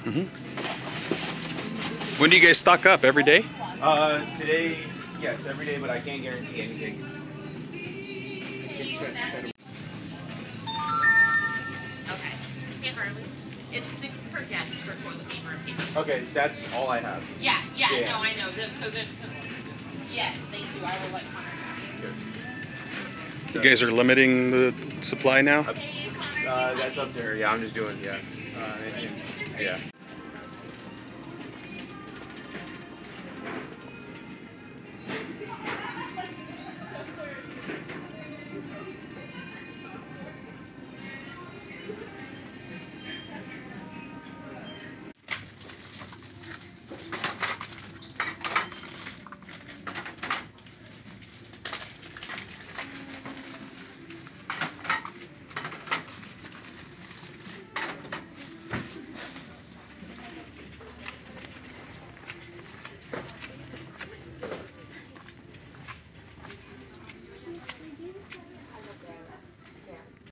When do you guys stock up? Every day? Today, yes, every day, but I can't guarantee anything. Okay. Paper. It's 6 per guest for toilet paper and paper. Okay, that's all I have. Yeah, no, I know. So there's some. Yes, thank you. I will let Connor know. You guys are limiting the supply now? That's up to her. Yeah, I'm just doing, yeah. Yeah.